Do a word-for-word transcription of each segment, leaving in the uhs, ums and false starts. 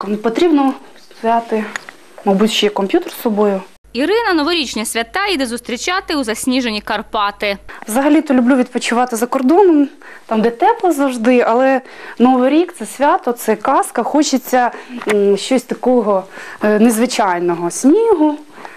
не потрібно взяти, мабуть, ще комп'ютер з собою. Ірина новорічні свята йде зустрічати у засніжені Карпати. Взагалі-то люблю відпочивати за кордоном, там де тепло завжди, але Новий рік – це свято, це казка, хочеться щось такого незвичайного – снігу,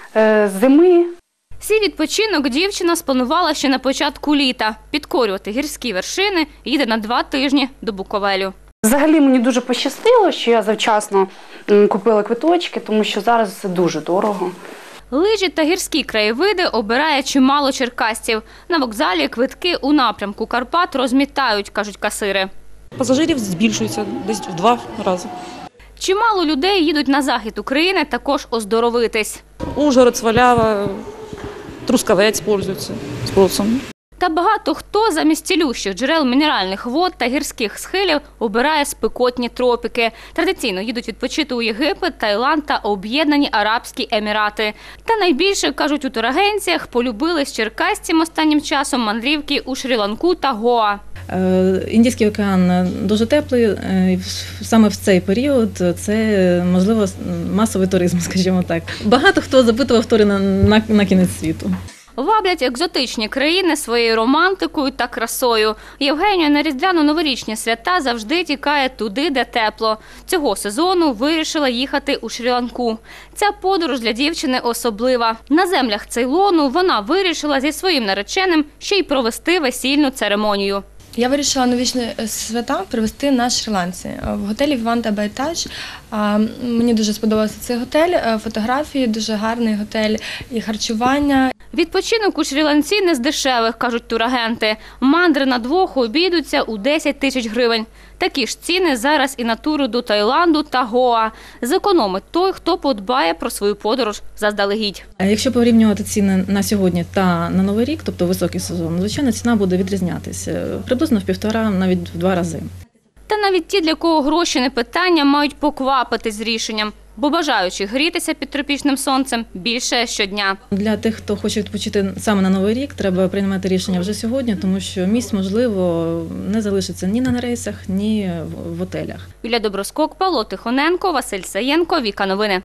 зими. Свій відпочинок дівчина спланувала ще на початку літа. Підкорювати гірські вершини їде на два тижні до Буковелю. Взагалі мені дуже пощастило, що я завчасно купила квиточки, тому що зараз це дуже дорого. Лижі та гірські краєвиди обирає чимало черкасців. На вокзалі квитки у напрямку Карпат розмітають, кажуть касири. Пасажирів збільшується десь в два рази. Чимало людей їдуть на захід України також оздоровитись. Ужгород, Свалява, Трускавець пользуються спросом. Та багато хто замість цілющих джерел мінеральних вод та гірських схилів обирає спекотні тропіки. Традиційно їдуть відпочити у Єгипет, Таїланд та Об'єднані Арабські Емірати. Та найбільше, кажуть у турагенціях, полюбились черкасцям останнім часом мандрівки у Шрі-Ланку та Гоа. Індійський океан дуже теплий, саме в цей період це, можливо, масовий туризм, скажімо так. Багато хто запитував тури на, на, на кінець світу. Ваблять екзотичні країни своєю романтикою та красою. Євгенія на різдвяно-новорічні свята завжди тікає туди, де тепло. Цього сезону вирішила їхати у Шрі-Ланку. Ця подорож для дівчини особлива. На землях Цейлону вона вирішила зі своїм нареченим ще й провести весільну церемонію. Я вирішила новорічні свята провести на Шрі-Ланці в готелі Vivanta by Taj. Мені дуже сподобався цей готель, фотографії, дуже гарний готель і харчування. Відпочинок у Шрі-Ланці не з дешевих, кажуть турагенти. Мандри на двох обійдуться у десять тисяч гривень. Такі ж ціни зараз і на тури до Таїланду та Гоа. Зекономить той, хто подбає про свою подорож заздалегідь. Якщо порівнювати ціни на сьогодні та на Новий рік, тобто високий сезон, звичайно, ціна буде відрізнятися приблизно в півтора, навіть в два рази. Та навіть ті, для кого гроші не питання, мають поквапитись з рішенням, бо бажаючих грітися під тропічним сонцем більше щодня. Для тих, хто хоче відпочити саме на Новий рік, треба приймати рішення вже сьогодні, тому що місць, можливо, не залишиться ні на рейсах, ні в готелях. Юлія Доброскок, Павло Тихоненко, Василь Саєнко, Віка Новини.